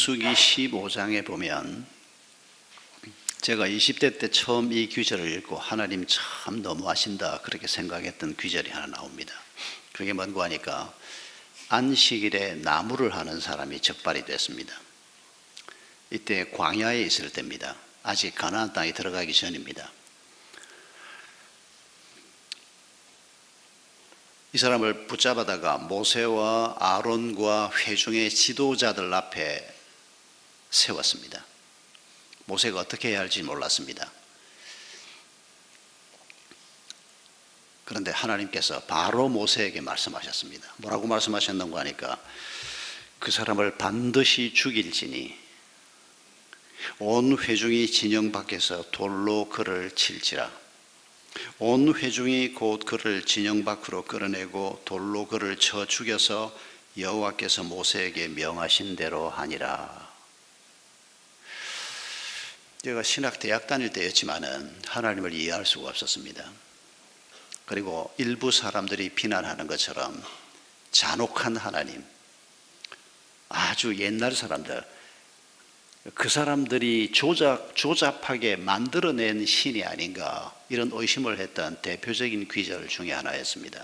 민수기 15장에 보면 제가 20대 때 처음 이 구절을 읽고 하나님 참 너무하신다 그렇게 생각했던 구절이 하나 나옵니다. 그게 뭔고 하니까 안식일에 나무를 하는 사람이 적발이 됐습니다. 이때 광야에 있을 때입니다. 아직 가나안 땅에 들어가기 전입니다. 이 사람을 붙잡아다가 모세와 아론과 회중의 지도자들 앞에 세웠습니다. 모세가 어떻게 해야 할지 몰랐습니다. 그런데 하나님께서 바로 모세에게 말씀하셨습니다. 뭐라고 말씀하셨는가 하니까 그 사람을 반드시 죽일지니 온 회중이 진영 밖에서 돌로 그를 칠지라. 온 회중이 곧 그를 진영 밖으로 끌어내고 돌로 그를 쳐 죽여서 여호와께서 모세에게 명하신 대로 하니라. 제가 신학 대학 다닐 때였지만은 하나님을 이해할 수가 없었습니다. 그리고 일부 사람들이 비난하는 것처럼 잔혹한 하나님, 아주 옛날 사람들, 그 사람들이 조잡하게 만들어낸 신이 아닌가 이런 의심을 했던 대표적인 구절 중에 하나였습니다.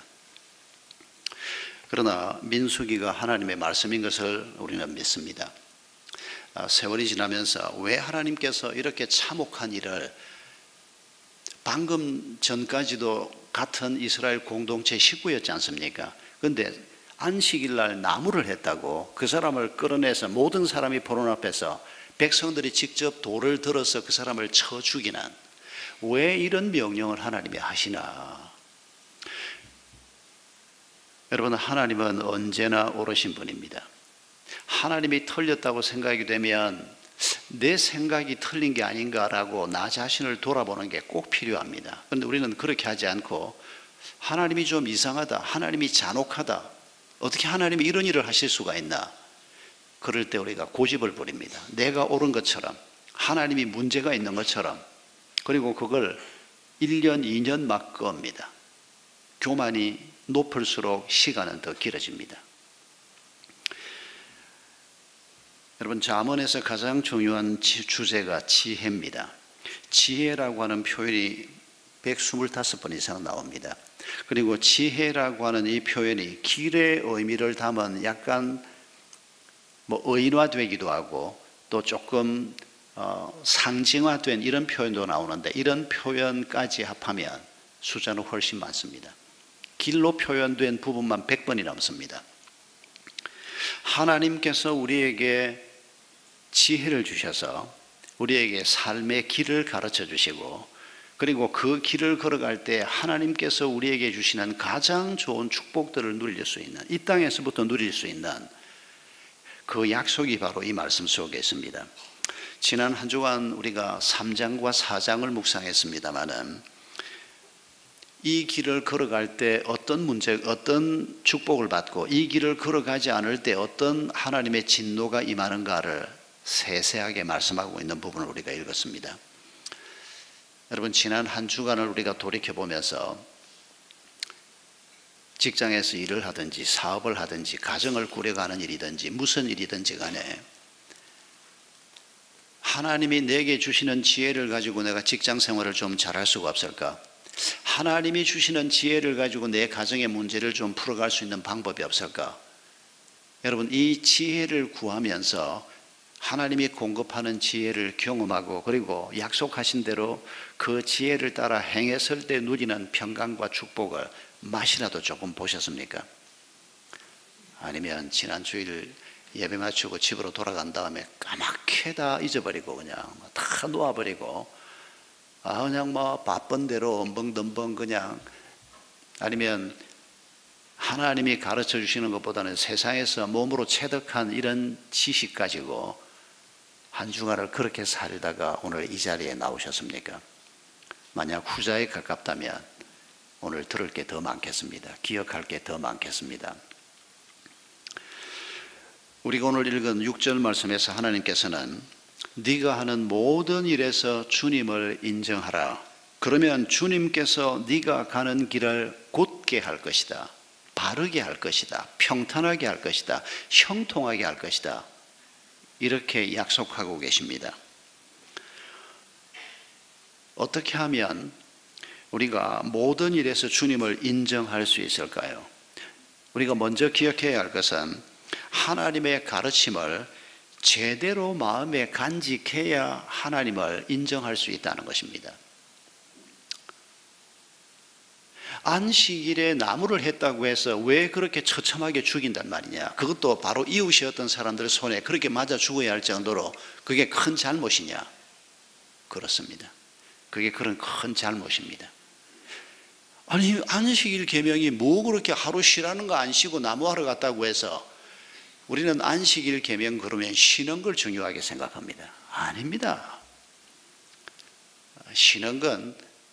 그러나 민수기가 하나님의 말씀인 것을 우리는 믿습니다. 세월이 지나면서 왜 하나님께서 이렇게 참혹한 일을, 방금 전까지도 같은 이스라엘 공동체 식구였지 않습니까? 그런데 안식일 날 나무를 했다고 그 사람을 끌어내서 모든 사람이 보는 앞에서 백성들이 직접 돌을 들어서 그 사람을 쳐 죽이는, 왜 이런 명령을 하나님이 하시나? 여러분, 하나님은 언제나 옳으신 분입니다. 하나님이 틀렸다고 생각이 되면 내 생각이 틀린 게 아닌가라고 나 자신을 돌아보는 게 꼭 필요합니다. 그런데 우리는 그렇게 하지 않고 하나님이 좀 이상하다, 하나님이 잔혹하다, 어떻게 하나님이 이런 일을 하실 수가 있나? 그럴 때 우리가 고집을 부립니다. 내가 옳은 것처럼, 하나님이 문제가 있는 것처럼. 그리고 그걸 1년, 2년 막 겁니다. 교만이 높을수록 시간은 더 길어집니다. 여러분, 잠언에서 가장 중요한 주제가 지혜입니다. 지혜라고 하는 표현이 125번 이상 나옵니다. 그리고 지혜라고 하는 이 표현이 길의 의미를 담은 약간 의인화되기도 하고 또 조금 상징화된 이런 표현도 나오는데, 이런 표현까지 합하면 숫자는 훨씬 많습니다. 길로 표현된 부분만 100번이 넘습니다. 하나님께서 우리에게 지혜를 주셔서 우리에게 삶의 길을 가르쳐 주시고, 그리고 그 길을 걸어갈 때 하나님께서 우리에게 주시는 가장 좋은 축복들을 누릴 수 있는, 이 땅에서부터 누릴 수 있는 그 약속이 바로 이 말씀 속에 있습니다. 지난 한 주간 우리가 3장과 4장을 묵상했습니다마는 이 길을 걸어갈 때 어떤 문제, 어떤 축복을 받고 이 길을 걸어가지 않을 때 어떤 하나님의 진노가 임하는가를 세세하게 말씀하고 있는 부분을 우리가 읽었습니다. 여러분, 지난 한 주간을 우리가 돌이켜보면서 직장에서 일을 하든지 사업을 하든지 가정을 꾸려가는 일이든지 무슨 일이든지 간에 하나님이 내게 주시는 지혜를 가지고 내가 직장 생활을 좀 잘할 수가 없을까? 하나님이 주시는 지혜를 가지고 내 가정의 문제를 좀 풀어갈 수 있는 방법이 없을까? 여러분, 이 지혜를 구하면서 하나님이 공급하는 지혜를 경험하고, 그리고 약속하신 대로 그 지혜를 따라 행했을 때 누리는 평강과 축복을 맛이라도 조금 보셨습니까? 아니면 지난 주일 예배 마치고 집으로 돌아간 다음에 까맣게 다 잊어버리고 그냥 다 놓아버리고 그냥 바쁜 대로 엉벙덤벙 그냥, 아니면 하나님이 가르쳐 주시는 것보다는 세상에서 몸으로 체득한 이런 지식 가지고 한 주간을 그렇게 살다가 오늘 이 자리에 나오셨습니까? 만약 후자에 가깝다면 오늘 들을 게 더 많겠습니다. 기억할 게 더 많겠습니다. 우리가 오늘 읽은 6절 말씀에서 하나님께서는 네가 하는 모든 일에서 주님을 인정하라. 그러면 주님께서 네가 가는 길을 곧게 할 것이다. 바르게 할 것이다. 평탄하게 할 것이다. 형통하게 할 것이다. 이렇게 약속하고 계십니다. 어떻게 하면 우리가 모든 일에서 주님을 인정할 수 있을까요? 우리가 먼저 기억해야 할 것은 하나님의 가르침을 제대로 마음에 간직해야 하나님을 인정할 수 있다는 것입니다. 안식일에 나무를 했다고 해서 왜 그렇게 처참하게 죽인단 말이냐? 그것도 바로 이웃이었던 사람들 손에 그렇게 맞아 죽어야 할 정도로 그게 큰 잘못이냐? 그렇습니다. 그게 그런 큰 잘못입니다. 아니, 안식일 계명이 뭐 그렇게 하루 쉬라는 거 안 쉬고 나무하러 갔다고 해서 우리는 안식일 계명 그러면 쉬는 걸 중요하게 생각합니다. 아닙니다. 쉬는 건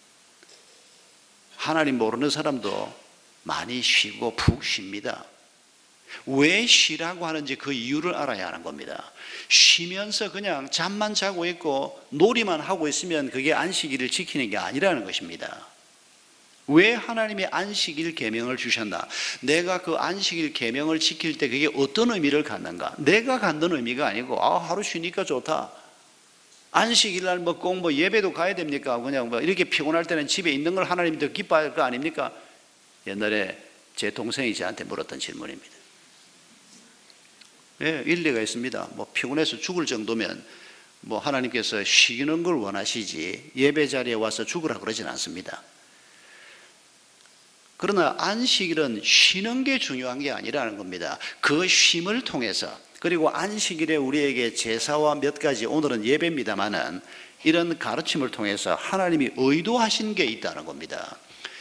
하나님 모르는 사람도 많이 쉬고 푹 쉽니다. 왜 쉬라고 하는지 그 이유를 알아야 하는 겁니다. 쉬면서 그냥 잠만 자고 있고 놀이만 하고 있으면 그게 안식일을 지키는 게 아니라는 것입니다. 왜 하나님이 안식일 계명을 주셨나? 내가 그 안식일 계명을 지킬 때 그게 어떤 의미를 갖는가? 내가 갖는 의미가 아니고 하루 쉬니까 좋다. 안식일 날 꼭 예배도 가야 됩니까? 그냥 이렇게 피곤할 때는 집에 있는 걸 하나님이 더 기뻐할 거 아닙니까? 옛날에 제 동생이 저한테 물었던 질문입니다. 예, 일리가 있습니다. 피곤해서 죽을 정도면 하나님께서 쉬는 걸 원하시지 예배 자리에 와서 죽으라 그러진 않습니다. 그러나 안식일은 쉬는 게 중요한 게 아니라는 겁니다. 그 쉼을 통해서, 그리고 안식일에 우리에게 제사와 몇 가지, 오늘은 예배입니다마는 이런 가르침을 통해서 하나님이 의도하신 게 있다는 겁니다.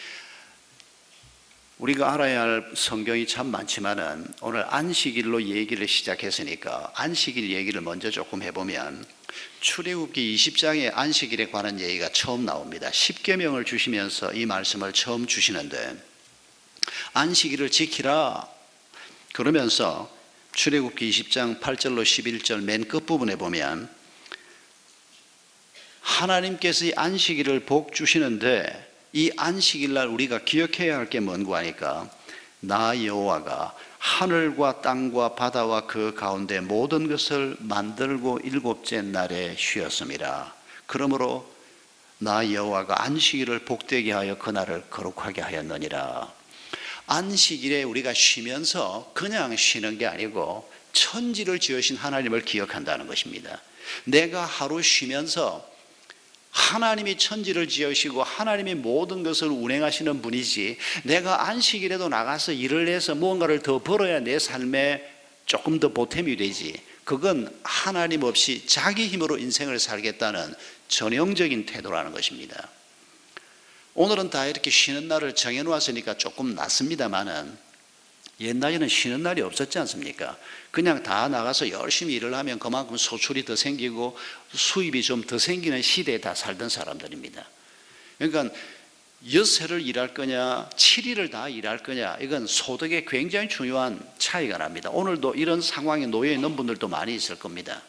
우리가 알아야 할 성경이 참 많지만은 오늘 안식일로 얘기를 시작했으니까 안식일 얘기를 먼저 조금 해보면, 출애굽기 20장에 안식일에 관한 얘기가 처음 나옵니다. 십계명을 주시면서 이 말씀을 처음 주시는데, 안식일을 지키라 그러면서 출애굽기 20장 8절로 11절 맨 끝부분에 보면 하나님께서 이 안식일을 복 주시는데, 이 안식일 날 우리가 기억해야 할 게 뭔고 하니까, 나 여호와가 하늘과 땅과 바다와 그 가운데 모든 것을 만들고 일곱째 날에 쉬었습니다. 그러므로 나 여호와가 안식일을 복되게 하여 그날을 거룩하게 하였느니라. 안식일에 우리가 쉬면서 그냥 쉬는 게 아니고 천지를 지으신 하나님을 기억한다는 것입니다. 내가 하루 쉬면서 하나님이 천지를 지으시고 하나님이 모든 것을 운행하시는 분이지, 내가 안식일에도 나가서 일을 해서 무언가를 더 벌어야 내 삶에 조금 더 보탬이 되지, 그건 하나님 없이 자기 힘으로 인생을 살겠다는 전형적인 태도라는 것입니다. 오늘은 다 이렇게 쉬는 날을 정해놓았으니까 조금 낫습니다만은, 옛날에는 쉬는 날이 없었지 않습니까? 그냥 다 나가서 열심히 일을 하면 그만큼 소출이 더 생기고 수입이 좀 더 생기는 시대에 다 살던 사람들입니다. 그러니까 6회를 일할 거냐 7일을 다 일할 거냐, 이건 소득에 굉장히 중요한 차이가 납니다. 오늘도 이런 상황에 놓여 있는 분들도 많이 있을 겁니다.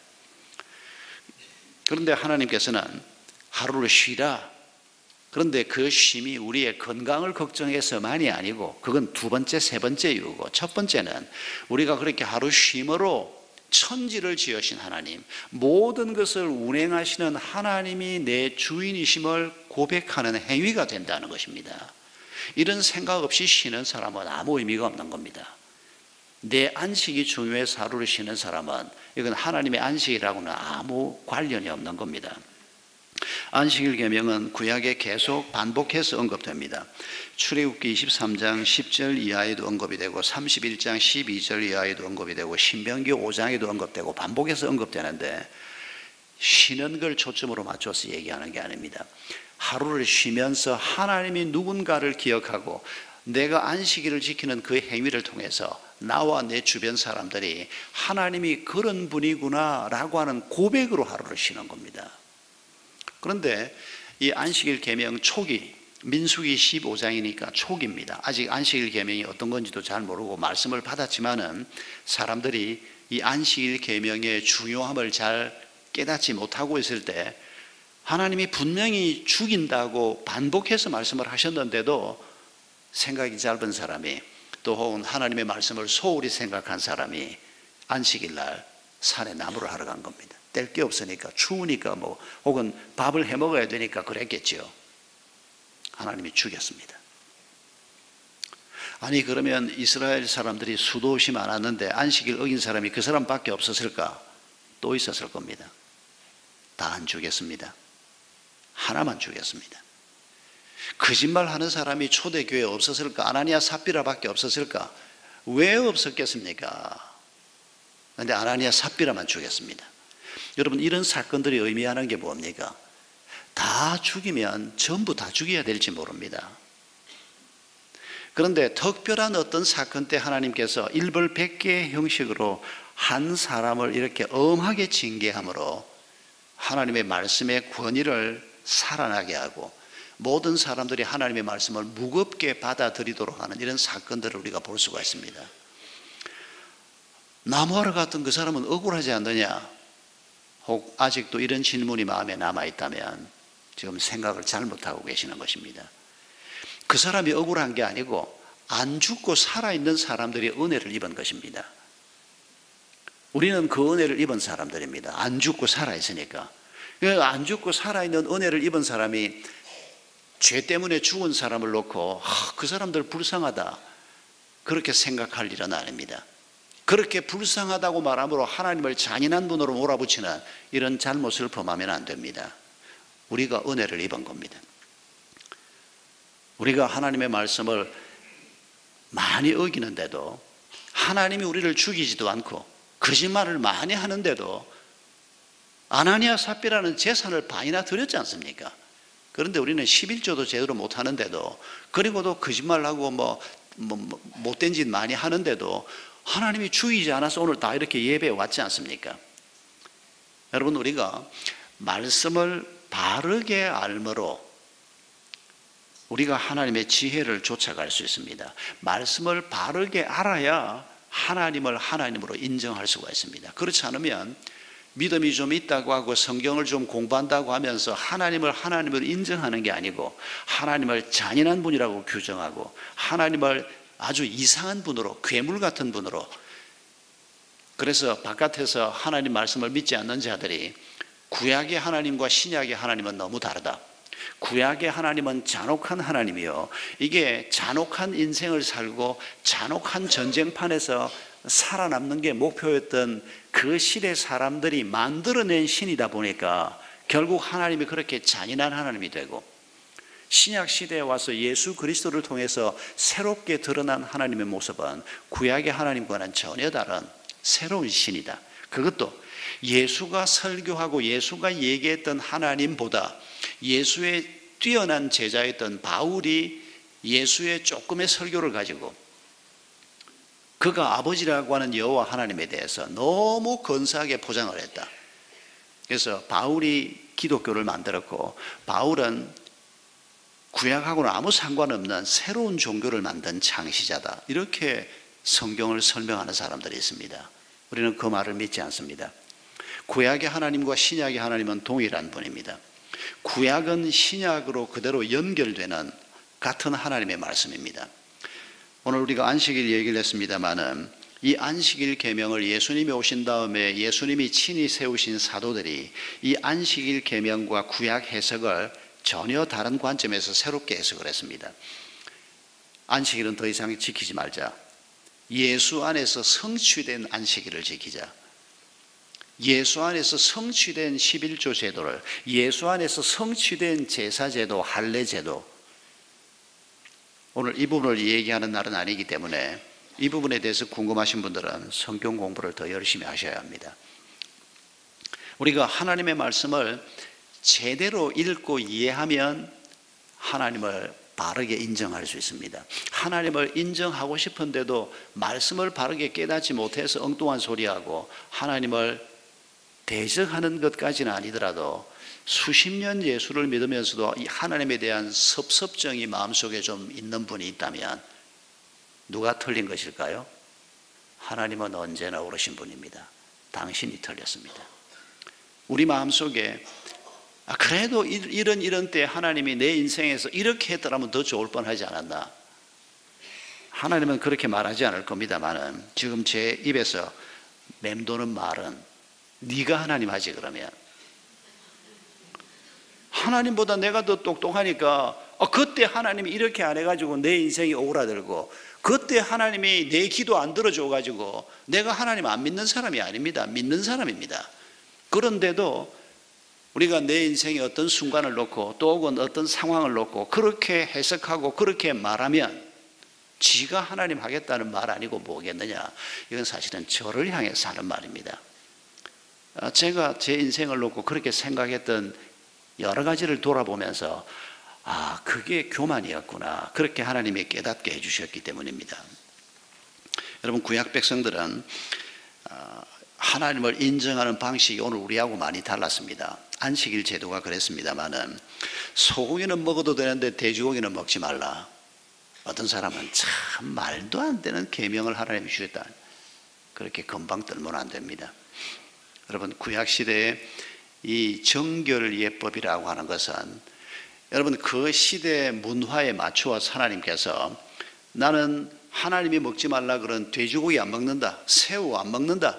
그런데 하나님께서는 하루를 쉬라, 그런데 그 쉼이 우리의 건강을 걱정해서만이 아니고, 그건 두 번째, 세 번째 이유고, 첫 번째는 우리가 그렇게 하루 쉼으로 천지를 지으신 하나님, 모든 것을 운행하시는 하나님이 내 주인이심을 고백하는 행위가 된다는 것입니다. 이런 생각 없이 쉬는 사람은 아무 의미가 없는 겁니다. 내 안식이 중요해서 하루를 쉬는 사람은 이건 하나님의 안식이라고는 아무 관련이 없는 겁니다. 안식일 계명은 구약에 계속 반복해서 언급됩니다. 출애굽기 23장 10절 이하에도 언급이 되고 31장 12절 이하에도 언급이 되고 신명기 5장에도 언급되고 반복해서 언급되는데, 쉬는 걸 초점으로 맞춰서 얘기하는 게 아닙니다. 하루를 쉬면서 하나님이 누군가를 기억하고 내가 안식일을 지키는 그 행위를 통해서 나와 내 주변 사람들이 하나님이 그런 분이구나 라고 하는 고백으로 하루를 쉬는 겁니다. 그런데 이 안식일 계명 초기, 민수기 15장이니까 초기입니다. 아직 안식일 계명이 어떤 건지도 잘 모르고 말씀을 받았지만은 사람들이 이 안식일 계명의 중요함을 잘 깨닫지 못하고 있을 때, 하나님이 분명히 죽인다고 반복해서 말씀을 하셨는데도 생각이 짧은 사람이, 또 혹은 하나님의 말씀을 소홀히 생각한 사람이 안식일 날 산에 나무를 하러 간 겁니다. 뗄 게 없으니까, 추우니까 뭐 혹은 밥을 해 먹어야 되니까 그랬겠죠. 하나님이 죽였습니다. 아니 그러면 이스라엘 사람들이 수도 없이 많았는데 안식일 어긴 사람이 그 사람밖에 없었을까? 또 있었을 겁니다. 다 안 죽였습니다. 하나만 죽였습니다. 거짓말하는 사람이 초대교회에 없었을까? 아나니아 삽비라밖에 없었을까? 왜 없었겠습니까? 그런데 아나니아 삽비라만 죽였습니다. 여러분, 이런 사건들이 의미하는 게 뭡니까? 다 죽이면 전부 다 죽여야 될지 모릅니다. 그런데 특별한 어떤 사건 때 하나님께서 일벌백계의 형식으로 한 사람을 이렇게 엄하게 징계함으로 하나님의 말씀의 권위를 살아나게 하고 모든 사람들이 하나님의 말씀을 무겁게 받아들이도록 하는 이런 사건들을 우리가 볼 수가 있습니다. 나무하러 갔던 그 사람은 억울하지 않느냐? 혹 아직도 이런 질문이 마음에 남아있다면 지금 생각을 잘못하고 계시는 것입니다. 그 사람이 억울한 게 아니고 안 죽고 살아있는 사람들이 은혜를 입은 것입니다. 우리는 그 은혜를 입은 사람들입니다. 안 죽고 살아있으니까. 안 죽고 살아있는 은혜를 입은 사람이 죄 때문에 죽은 사람을 놓고 그 사람들 불쌍하다 그렇게 생각할 일은 아닙니다. 그렇게 불쌍하다고 말함으로 하나님을 잔인한 분으로 몰아붙이는 이런 잘못을 범하면 안 됩니다. 우리가 은혜를 입은 겁니다. 우리가 하나님의 말씀을 많이 어기는데도 하나님이 우리를 죽이지도 않고 거짓말을 많이 하는데도 아나니아 삽비라는 재산을 반이나 드렸지 않습니까? 그런데 우리는 11조도 제대로 못하는데도 그리고도 거짓말하고 못된 짓 많이 하는데도 하나님이 죽이지 않아서 오늘 다 이렇게 예배에 왔지 않습니까? 여러분, 우리가 말씀을 바르게 알므로 우리가 하나님의 지혜를 쫓아갈 수 있습니다. 말씀을 바르게 알아야 하나님을 하나님으로 인정할 수가 있습니다. 그렇지 않으면 믿음이 좀 있다고 하고 성경을 좀 공부한다고 하면서 하나님을 하나님으로 인정하는 게 아니고 하나님을 잔인한 분이라고 규정하고 하나님을 아주 이상한 분으로, 괴물 같은 분으로, 그래서 바깥에서 하나님 말씀을 믿지 않는 자들이 구약의 하나님과 신약의 하나님은 너무 다르다. 구약의 하나님은 잔혹한 하나님이요, 이게 잔혹한 인생을 살고 잔혹한 전쟁판에서 살아남는 게 목표였던 그 시대 사람들이 만들어낸 신이다 보니까 결국 하나님이 그렇게 잔인한 하나님이 되고, 신약 시대에 와서 예수 그리스도를 통해서 새롭게 드러난 하나님의 모습은 구약의 하나님과는 전혀 다른 새로운 신이다. 그것도 예수가 설교하고 예수가 얘기했던 하나님보다 예수의 뛰어난 제자였던 바울이 예수의 조금의 설교를 가지고 그가 아버지라고 하는 여호와 하나님에 대해서 너무 근사하게 포장을 했다. 그래서 바울이 기독교를 만들었고 바울은 구약하고는 아무 상관없는 새로운 종교를 만든 창시자다. 이렇게 성경을 설명하는 사람들이 있습니다. 우리는 그 말을 믿지 않습니다. 구약의 하나님과 신약의 하나님은 동일한 분입니다. 구약은 신약으로 그대로 연결되는 같은 하나님의 말씀입니다. 오늘 우리가 안식일 얘기를 했습니다마는 이 안식일 계명을 예수님이 오신 다음에 예수님이 친히 세우신 사도들이 이 안식일 계명과 구약 해석을 전혀 다른 관점에서 새롭게 해석을 했습니다. 안식일은 더 이상 지키지 말자. 예수 안에서 성취된 안식일을 지키자. 예수 안에서 성취된 11조 제도를, 예수 안에서 성취된 제사제도, 할례제도, 오늘 이 부분을 얘기하는 날은 아니기 때문에 이 부분에 대해서 궁금하신 분들은 성경 공부를 더 열심히 하셔야 합니다. 우리가 하나님의 말씀을 제대로 읽고 이해하면 하나님을 바르게 인정할 수 있습니다. 하나님을 인정하고 싶은데도 말씀을 바르게 깨닫지 못해서 엉뚱한 소리하고 하나님을 대적하는 것까지는 아니더라도 수십 년 예수를 믿으면서도 이 하나님에 대한 섭섭증이 마음속에 좀 있는 분이 있다면 누가 틀린 것일까요? 하나님은 언제나 옳으신 분입니다. 당신이 틀렸습니다. 우리 마음속에 그래도 이런 때 하나님이 내 인생에서 이렇게 했더라면 더 좋을 뻔하지 않았나? 하나님은 그렇게 말하지 않을 겁니다만은 지금 제 입에서 맴도는 말은 네가 하나님 하지 그러면. 하나님보다 내가 더 똑똑하니까 그때 하나님이 이렇게 안 해가지고 내 인생이 오그라들고, 그때 하나님이 내 기도 안 들어줘가지고 내가 하나님 안 믿는 사람이 아닙니다. 믿는 사람입니다. 그런데도 우리가 내 인생의 어떤 순간을 놓고 또 혹은 어떤 상황을 놓고 그렇게 해석하고 그렇게 말하면 지가 하나님 하겠다는 말 아니고 뭐겠느냐. 이건 사실은 저를 향해서 하는 말입니다. 제가 제 인생을 놓고 그렇게 생각했던 여러 가지를 돌아보면서 그게 교만이었구나, 그렇게 하나님이 깨닫게 해주셨기 때문입니다. 여러분, 구약 백성들은 하나님을 인정하는 방식이 오늘 우리하고 많이 달랐습니다. 안식일 제도가 그랬습니다마는 소고기는 먹어도 되는데 돼지고기는 먹지 말라. 어떤 사람은 참 말도 안 되는 계명을 하나님이 주셨다, 그렇게 금방 떨면 안 됩니다. 여러분, 구약 시대에 이 정결 예법이라고 하는 것은 여러분 그 시대의 문화에 맞추어서 하나님께서 나는 하나님이 먹지 말라 그런 돼지고기 안 먹는다, 새우 안 먹는다,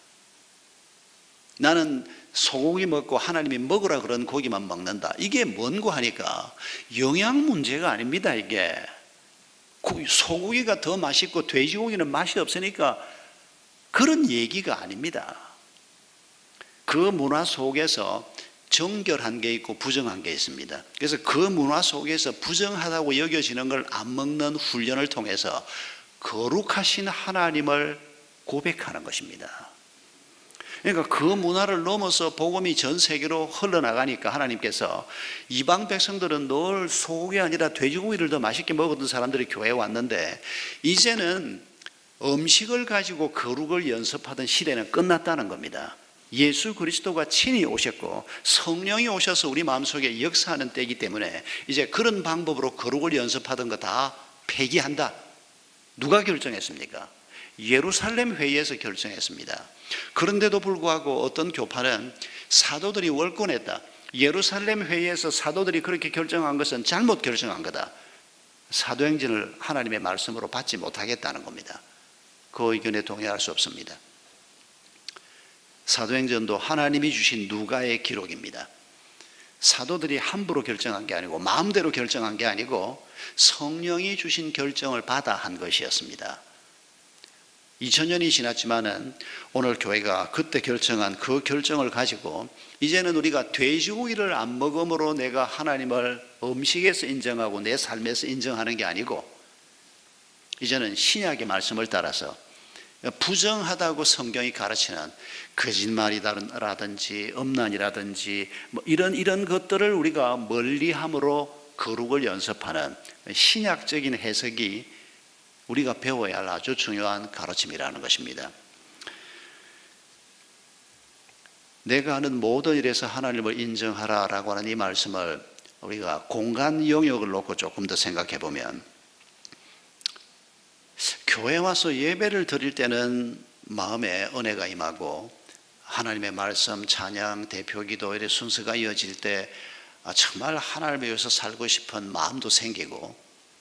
나는 소고기 먹고 하나님이 먹으라 그런 고기만 먹는다. 이게 뭔고 하니까 영양 문제가 아닙니다. 이게 소고기가 더 맛있고 돼지고기는 맛이 없으니까 그런 얘기가 아닙니다. 그 문화 속에서 정결한 게 있고 부정한 게 있습니다. 그래서 그 문화 속에서 부정하다고 여겨지는 걸 안 먹는 훈련을 통해서 거룩하신 하나님을 고백하는 것입니다. 그러니까 그 문화를 넘어서 복음이 전 세계로 흘러나가니까 하나님께서 이방 백성들은 늘 소고기 아니라 돼지고기를 더 맛있게 먹었던 사람들이 교회에 왔는데, 이제는 음식을 가지고 거룩을 연습하던 시대는 끝났다는 겁니다. 예수 그리스도가 친히 오셨고 성령이 오셔서 우리 마음속에 역사하는 때이기 때문에 이제 그런 방법으로 거룩을 연습하던 거 다 폐기한다. 누가 결정했습니까? 예루살렘 회의에서 결정했습니다. 그런데도 불구하고 어떤 교파는 사도들이 월권했다, 예루살렘 회의에서 사도들이 그렇게 결정한 것은 잘못 결정한 거다, 사도행전을 하나님의 말씀으로 받지 못하겠다는 겁니다. 그 의견에 동의할 수 없습니다. 사도행전도 하나님이 주신 누가의 기록입니다. 사도들이 함부로 결정한 게 아니고 마음대로 결정한 게 아니고 성령이 주신 결정을 받아 한 것이었습니다. 2000년이 지났지만은 오늘 교회가 그때 결정한 그 결정을 가지고 이제는 우리가 돼지고기를 안 먹음으로 내가 하나님을 음식에서 인정하고 내 삶에서 인정하는 게 아니고, 이제는 신약의 말씀을 따라서 부정하다고 성경이 가르치는 거짓말이라든지 음란이라든지 이런 것들을 우리가 멀리함으로 거룩을 연습하는 신약적인 해석이 우리가 배워야 할 아주 중요한 가르침이라는 것입니다. 내가 하는 모든 일에서 하나님을 인정하라라고 하는 이 말씀을 우리가 공간 영역을 놓고 조금 더 생각해 보면, 교회 와서 예배를 드릴 때는 마음에 은혜가 임하고 하나님의 말씀, 찬양, 대표기도 이런 순서가 이어질 때 정말 하나님을 위해서 살고 싶은 마음도 생기고,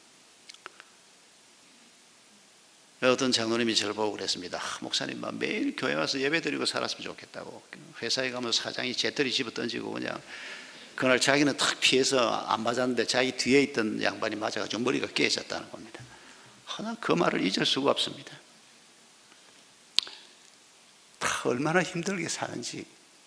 어떤 장로님이 저를 보고 그랬습니다. 목사님, 매일 교회 와서 예배 드리고 살았으면 좋겠다고. 회사에 가면 사장이 재떨이 집어 던지고 그냥 그날 자기는 탁 피해서 안 맞았는데 자기 뒤에 있던 양반이 맞아가지고 머리가 깨졌다는 겁니다. 하나 그 말을 잊을 수가 없습니다. 다 얼마나 힘들게 사는지.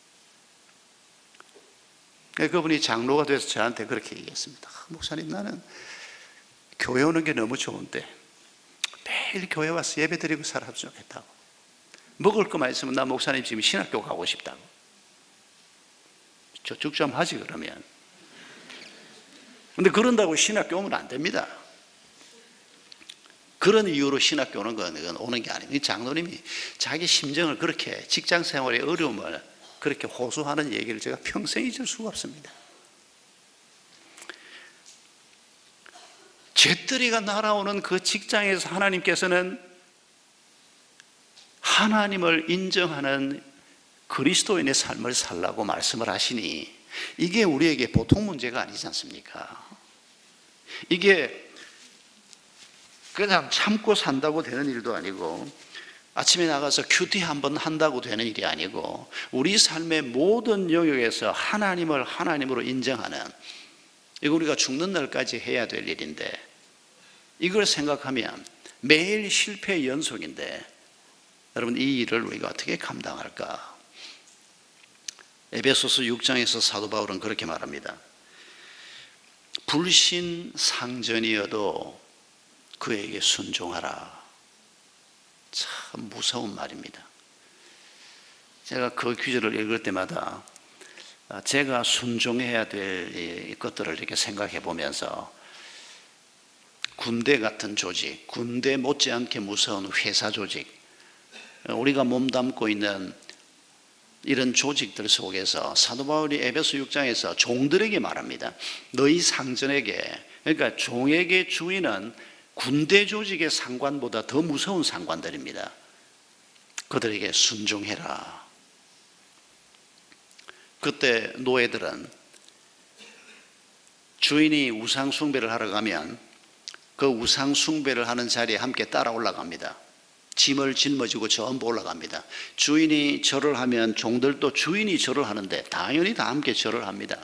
그분이 장로가 돼서 저한테 그렇게 얘기했습니다. 목사님, 나는 교회 오는 게 너무 좋은데 매일 교회 와서 예배 드리고 살았으면 좋겠다고. 먹을 것만 있으면 나 목사님 지금 신학교 가고 싶다고. 저축 좀 하지 그러면. 근데 그런다고 신학교 오면 안 됩니다. 그런 이유로 신학교 오는 건 오는 게 아닙니다. 장로님이 자기 심정을 그렇게, 직장 생활의 어려움을 그렇게 호소하는 얘기를 제가 평생 잊을 수가 없습니다. 죄떨이가 날아오는 그 직장에서 하나님께서는 하나님을 인정하는 그리스도인의 삶을 살라고 말씀을 하시니 이게 우리에게 보통 문제가 아니지 않습니까? 이게 그냥 참고 산다고 되는 일도 아니고 아침에 나가서 큐티 한번 한다고 되는 일이 아니고 우리 삶의 모든 영역에서 하나님을 하나님으로 인정하는, 이거 우리가 죽는 날까지 해야 될 일인데, 이걸 생각하면 매일 실패의 연속인데 여러분, 이 일을 우리가 어떻게 감당할까? 에베소서 6장에서 사도 바울은 그렇게 말합니다. 불신상전이어도 그에게 순종하라. 참 무서운 말입니다. 제가 그 구절을 읽을 때마다 제가 순종해야 될 것들을 이렇게 생각해 보면서, 군대 같은 조직, 군대 못지않게 무서운 회사 조직, 우리가 몸담고 있는 이런 조직들 속에서 사도 바울이 에베소 6장에서 종들에게 말합니다. 너희 상전에게, 그러니까 종에게 주인은 군대 조직의 상관보다 더 무서운 상관들입니다. 그들에게 순종해라. 그때 노예들은 주인이 우상 숭배를 하러 가면 그 우상 숭배를 하는 자리에 함께 따라 올라갑니다. 짐을 짊어지고 전부 올라갑니다. 주인이 절을 하면 종들도 주인이 절을 하는데 당연히 다 함께 절을 합니다.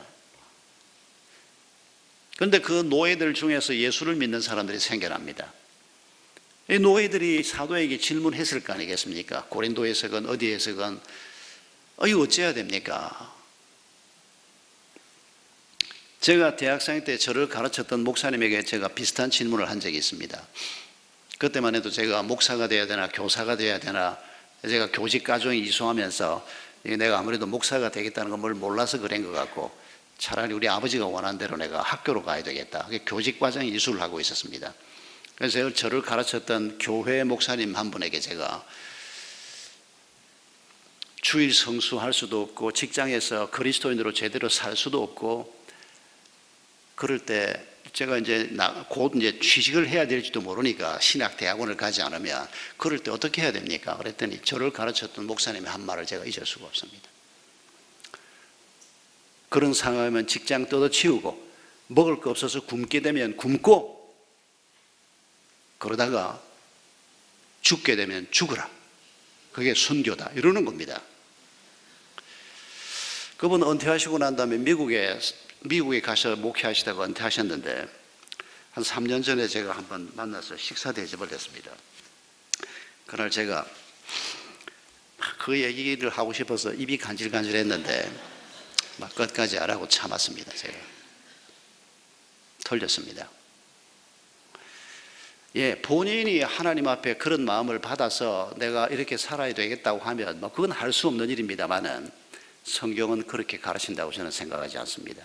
그런데 그 노예들 중에서 예수를 믿는 사람들이 생겨납니다. 이 노예들이 사도에게 질문했을 거 아니겠습니까? 고린도에서건 어디에서건 이거 어째야 됩니까? 제가 대학생 때 저를 가르쳤던 목사님에게 제가 비슷한 질문을 한 적이 있습니다. 그때만 해도 제가 목사가 돼야 되나 교사가 돼야 되나, 제가 교직 과정에 이수하면서 내가 아무래도 목사가 되겠다는 걸 몰라서 그런 것 같고, 차라리 우리 아버지가 원하는 대로 내가 학교로 가야 되겠다. 교직 과정에 이수를 하고 있었습니다. 그래서 저를 가르쳤던 교회 목사님 한 분에게 제가 주일 성수할 수도 없고 직장에서 그리스도인으로 제대로 살 수도 없고, 그럴 때 제가 곧 취직을 해야 될지도 모르니까 신학 대학원을 가지 않으면, 그럴 때 어떻게 해야 됩니까? 그랬더니 저를 가르쳤던 목사님의 한 말을 제가 잊을 수가 없습니다. 그런 상황이면 직장 뜯어치우고 먹을 거 없어서 굶게 되면 굶고, 그러다가 죽게 되면 죽으라. 그게 순교다. 이러는 겁니다. 그분 은퇴하시고 난 다음에 미국에 가서 목회하시다가 은퇴하셨는데, 한 3년 전에 제가 한번 만나서 식사 대접을 했습니다. 그날 제가 그 얘기를 하고 싶어서 입이 간질간질했는데 막 끝까지 안 하고 참았습니다. 제가 털렸습니다. 본인이 하나님 앞에 그런 마음을 받아서 내가 이렇게 살아야 되겠다고 하면 그건 할 수 없는 일입니다만은, 성경은 그렇게 가르친다고 저는 생각하지 않습니다.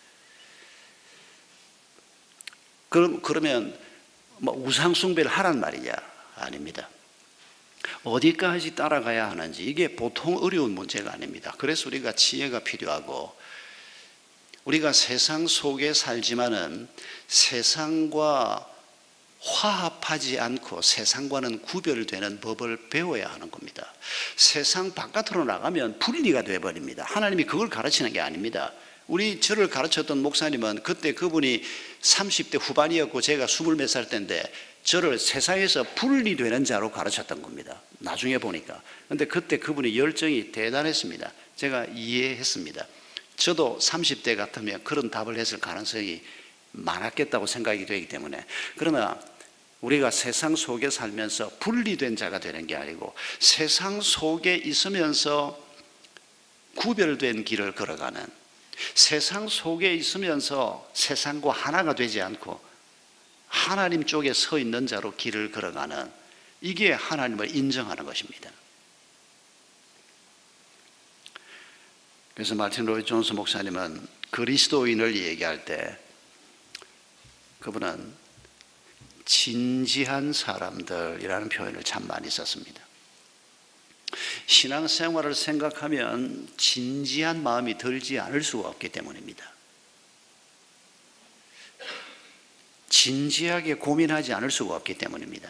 그러면 우상 숭배를 하란 말이냐? 아닙니다. 어디까지 따라가야 하는지, 이게 보통 어려운 문제가 아닙니다. 그래서 우리가 지혜가 필요하고, 우리가 세상 속에 살지만은 세상과 화합하지 않고 세상과는 구별되는 법을 배워야 하는 겁니다. 세상 바깥으로 나가면 불의가 되어버립니다. 하나님이 그걸 가르치는 게 아닙니다. 저를 가르쳤던 목사님은 그때 그분이 30대 후반이었고 제가 20몇 살 때인데 저를 세상에서 분리되는 자로 가르쳤던 겁니다. 나중에 보니까. 그런데 그때 그분의 열정이 대단했습니다. 제가 이해했습니다. 저도 30대 같으면 그런 답을 했을 가능성이 많았겠다고 생각이 되기 때문에. 그러나 우리가 세상 속에 살면서 분리된 자가 되는 게 아니고 세상 속에 있으면서 구별된 길을 걸어가는, 세상 속에 있으면서 세상과 하나가 되지 않고 하나님 쪽에 서 있는 자로 길을 걸어가는, 이게 하나님을 인정하는 것입니다. 그래서 마틴 로이드 존스 목사님은 그리스도인을 얘기할 때 그분은 진지한 사람들이라는 표현을 참 많이 썼습니다. 신앙생활을 생각하면 진지한 마음이 들지 않을 수가 없기 때문입니다. 진지하게 고민하지 않을 수가 없기 때문입니다.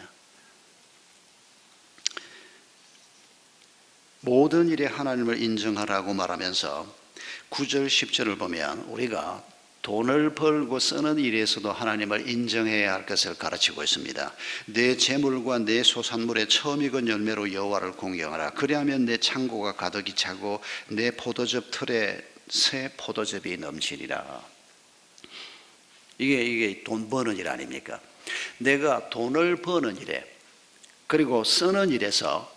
모든 일에 하나님을 인정하라고 말하면서 9절 10절을 보면 우리가 돈을 벌고 쓰는 일에서도 하나님을 인정해야 할 것을 가르치고 있습니다. 내 재물과 내 소산물의 처음 익은 열매로 여호와를 공경하라. 그리하면 내 창고가 가득히 차고 내 포도즙 틀에 새 포도즙이 넘치리라. 이게 돈 버는 일 아닙니까? 내가 돈을 버는 일에, 그리고 쓰는 일에서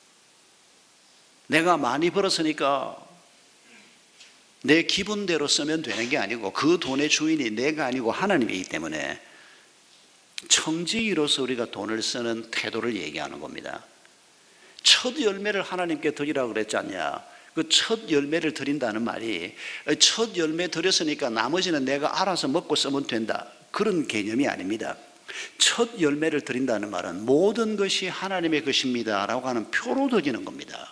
내가 많이 벌었으니까 내 기분대로 쓰면 되는 게 아니고 그 돈의 주인이 내가 아니고 하나님이기 때문에 청지기로서 우리가 돈을 쓰는 태도를 얘기하는 겁니다. 첫 열매를 하나님께 드리라고 그랬지 않냐? 그 첫 열매를 드린다는 말이 첫 열매 드렸으니까 나머지는 내가 알아서 먹고 쓰면 된다, 그런 개념이 아닙니다. 첫 열매를 드린다는 말은 모든 것이 하나님의 것입니다 라고 하는 표로 드리는 겁니다.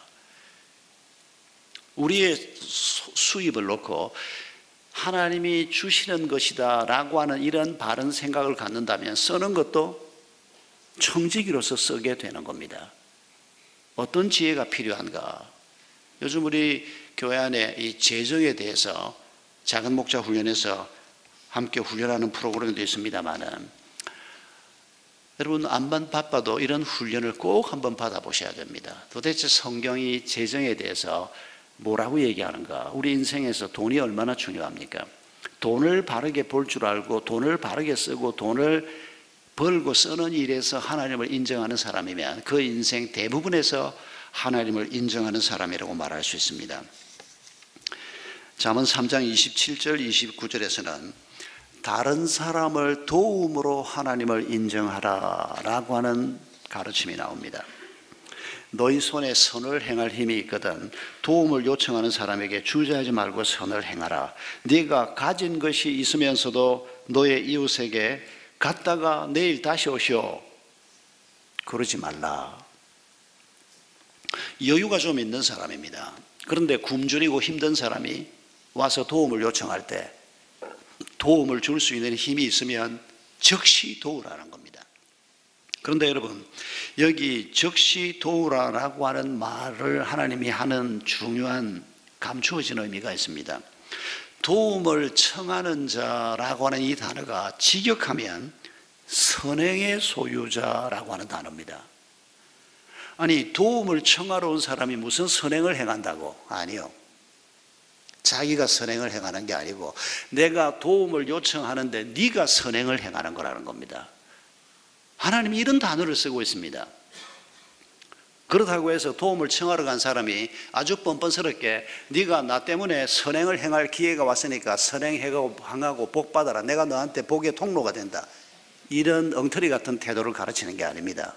우리의 수입을 놓고 하나님이 주시는 것이다 라고 하는 이런 바른 생각을 갖는다면 쓰는 것도 청지기로서 쓰게 되는 겁니다. 어떤 지혜가 필요한가? 요즘 우리 교회 안에 이 재정에 대해서 작은 목자 훈련에서 함께 훈련하는 프로그램도 있습니다만은, 여러분 안만 바빠도 이런 훈련을 꼭 한번 받아보셔야 됩니다. 도대체 성경이 재정에 대해서 뭐라고 얘기하는가? 우리 인생에서 돈이 얼마나 중요합니까? 돈을 바르게 벌 줄 알고 돈을 바르게 쓰고 돈을 벌고 쓰는 일에서 하나님을 인정하는 사람이면 그 인생 대부분에서 하나님을 인정하는 사람이라고 말할 수 있습니다. 잠언 3장 27절 29절에서는 다른 사람을 도움으로 하나님을 인정하라 라고 하는 가르침이 나옵니다. 너희 손에 선을 행할 힘이 있거든 도움을 요청하는 사람에게 주저하지 말고 선을 행하라. 네가 가진 것이 있으면서도 너의 이웃에게 갔다가 내일 다시 오시오, 그러지 말라. 여유가 좀 있는 사람입니다. 그런데 굶주리고 힘든 사람이 와서 도움을 요청할 때 도움을 줄 수 있는 힘이 있으면 즉시 도우라는 겁니다. 그런데 여러분, 여기 즉시 도우라라고 하는 말을 하나님이 하는 중요한 감추어진 의미가 있습니다. 도움을 청하는 자라고 하는 이 단어가 직역하면 선행의 소유자라고 하는 단어입니다. 아니, 도움을 청하러 온 사람이 무슨 선행을 행한다고? 아니요. 자기가 선행을 행하는 게 아니고 내가 도움을 요청하는데 네가 선행을 행하는 거라는 겁니다. 하나님이 이런 단어를 쓰고 있습니다. 그렇다고 해서 도움을 청하러 간 사람이 아주 뻔뻔스럽게 네가 나 때문에 선행을 행할 기회가 왔으니까 선행하고 복 받아라, 내가 너한테 복의 통로가 된다, 이런 엉터리 같은 태도를 가르치는 게 아닙니다.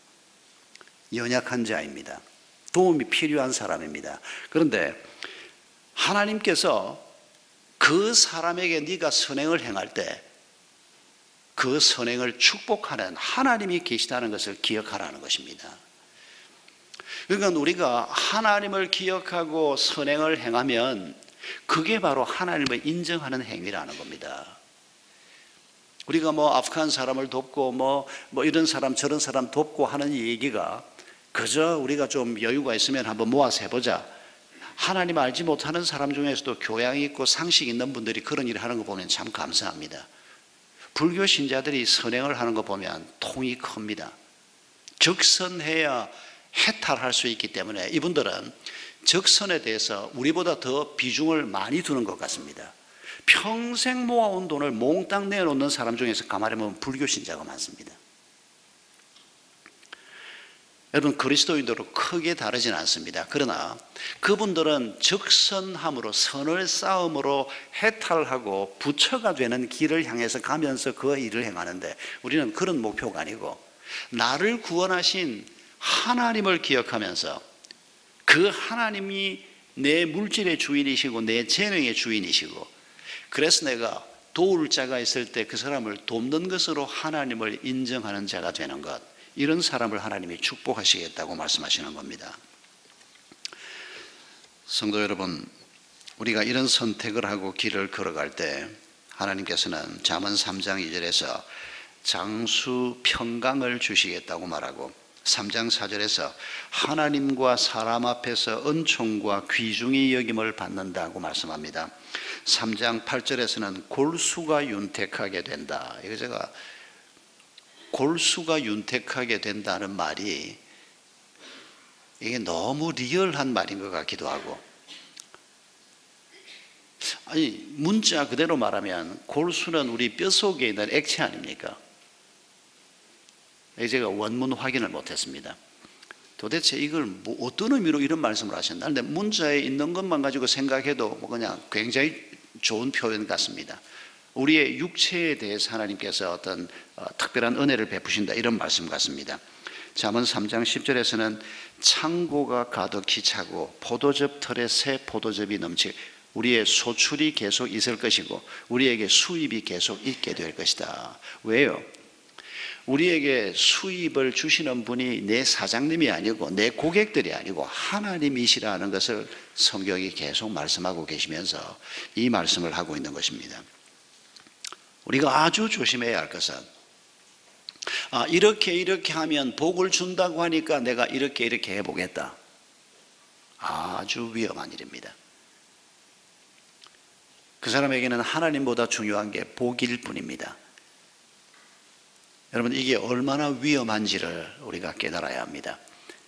연약한 자입니다. 도움이 필요한 사람입니다. 그런데 하나님께서 그 사람에게 네가 선행을 행할 때 그 선행을 축복하는 하나님이 계시다는 것을 기억하라는 것입니다. 그러니까 우리가 하나님을 기억하고 선행을 행하면 그게 바로 하나님을 인정하는 행위라는 겁니다. 우리가 아프간 사람을 돕고 이런 사람 저런 사람 돕고 하는 얘기가 그저 우리가 좀 여유가 있으면 한번 모아서 해보자, 하나님 알지 못하는 사람 중에서도 교양이 있고 상식 있는 분들이 그런 일을 하는 거 보면 참 감사합니다. 불교 신자들이 선행을 하는 거 보면 통이 큽니다. 적선해야 해탈할 수 있기 때문에 이분들은 적선에 대해서 우리보다 더 비중을 많이 두는 것 같습니다. 평생 모아온 돈을 몽땅 내놓는 사람 중에서 가만히 보면 불교 신자가 많습니다. 여러분, 그리스도인들로 크게 다르진 않습니다. 그러나 그분들은 적선함으로, 선을 쌓음으로 해탈하고 부처가 되는 길을 향해서 가면서 그 일을 행하는데, 우리는 그런 목표가 아니고 나를 구원하신 하나님을 기억하면서 그 하나님이 내 물질의 주인이시고 내 재능의 주인이시고, 그래서 내가 도울 자가 있을 때 그 사람을 돕는 것으로 하나님을 인정하는 자가 되는 것, 이런 사람을 하나님이 축복하시겠다고 말씀하시는 겁니다. 성도 여러분, 우리가 이런 선택을 하고 길을 걸어갈 때 하나님께서는 잠언 3장 2절에서 장수 평강을 주시겠다고 말하고 3장 4절에서 하나님과 사람 앞에서 은총과 귀중히 여김을 받는다고 말씀합니다. 3장 8절에서는 골수가 윤택하게 된다. 이거 제가 골수가 윤택하게 된다는 말이 이게 너무 리얼한 말인 것 같기도 하고, 아니 문자 그대로 말하면 골수는 우리 뼛속에 있는 액체 아닙니까? 제가 원문 확인을 못했습니다. 도대체 이걸 어떤 의미로 이런 말씀을 하셨나? 근데 문자에 있는 것만 가지고 생각해도 그냥 굉장히 좋은 표현 같습니다. 우리의 육체에 대해서 하나님께서 어떤 특별한 은혜를 베푸신다, 이런 말씀 같습니다. 잠언 3장 10절에서는 창고가 가득히 차고 포도즙 털에 새 포도즙이 넘치, 우리의 소출이 계속 있을 것이고 우리에게 수입이 계속 있게 될 것이다. 왜요? 우리에게 수입을 주시는 분이 내 사장님이 아니고 내 고객들이 아니고 하나님이시라는 것을 성경이 계속 말씀하고 계시면서 이 말씀을 하고 있는 것입니다. 우리가 아주 조심해야 할 것은, 이렇게 하면 복을 준다고 하니까 내가 이렇게 해보겠다. 아주 위험한 일입니다. 그 사람에게는 하나님보다 중요한 게 복일 뿐입니다. 여러분, 이게 얼마나 위험한지를 우리가 깨달아야 합니다.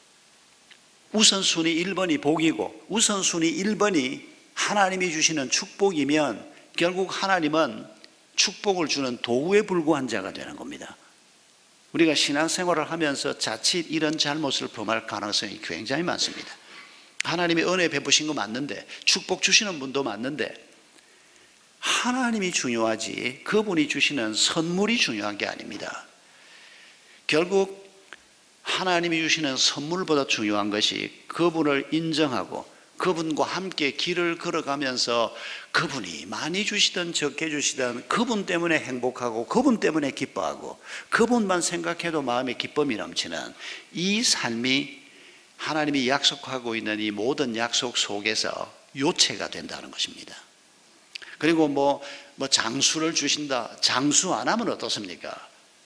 우선순위 1번이 복이고 우선순위 1번이 하나님이 주시는 축복이면 결국 하나님은 축복을 주는 도구에 불과한 자가 되는 겁니다. 우리가 신앙생활을 하면서 자칫 이런 잘못을 범할 가능성이 굉장히 많습니다. 하나님이 은혜 베푸신 거 맞는데, 축복 주시는 분도 맞는데, 하나님이 중요하지 그분이 주시는 선물이 중요한 게 아닙니다. 결국 하나님이 주시는 선물보다 중요한 것이 그분을 인정하고 그분과 함께 길을 걸어가면서 그분이 많이 주시든 적게 주시든 그분 때문에 행복하고 그분 때문에 기뻐하고 그분만 생각해도 마음에 기쁨이 넘치는 이 삶이 하나님이 약속하고 있는 이 모든 약속 속에서 요체가 된다는 것입니다. 그리고 뭐 장수를 주신다, 장수 안 하면 어떻습니까?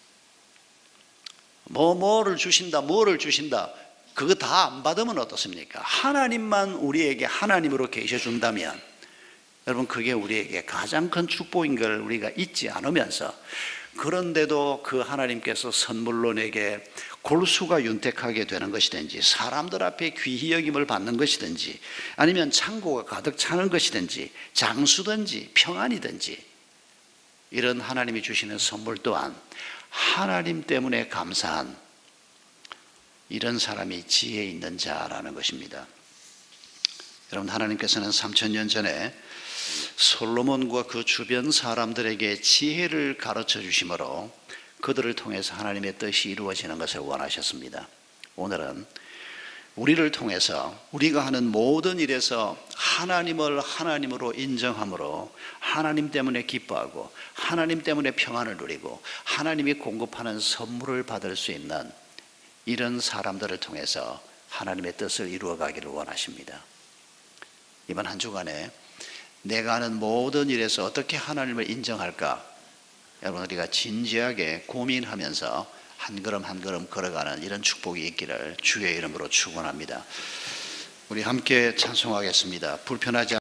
뭐를 주신다, 그거 다 안 받으면 어떻습니까? 하나님만 우리에게 하나님으로 계셔준다면, 여러분, 그게 우리에게 가장 큰 축복인 걸 우리가 잊지 않으면서, 그런데도 그 하나님께서 선물로 내게 골수가 윤택하게 되는 것이든지, 사람들 앞에 귀히 여김을 받는 것이든지, 아니면 창고가 가득 차는 것이든지, 장수든지 평안이든지, 이런 하나님이 주시는 선물 또한 하나님 때문에 감사한 이런 사람이 지혜 있는 자라는 것입니다. 여러분, 하나님께서는 3000년 전에 솔로몬과 그 주변 사람들에게 지혜를 가르쳐 주심으로 그들을 통해서 하나님의 뜻이 이루어지는 것을 원하셨습니다. 오늘은 우리를 통해서 우리가 하는 모든 일에서 하나님을 하나님으로 인정함으로 하나님 때문에 기뻐하고 하나님 때문에 평안을 누리고 하나님이 공급하는 선물을 받을 수 있는 이런 사람들을 통해서 하나님의 뜻을 이루어가기를 원하십니다. 이번 한 주간에 내가 하는 모든 일에서 어떻게 하나님을 인정할까? 여러분, 우리가 진지하게 고민하면서 한 걸음 한 걸음 걸어가는 이런 축복이 있기를 주의 이름으로 축원합니다. 우리 함께 찬송하겠습니다. 불편하지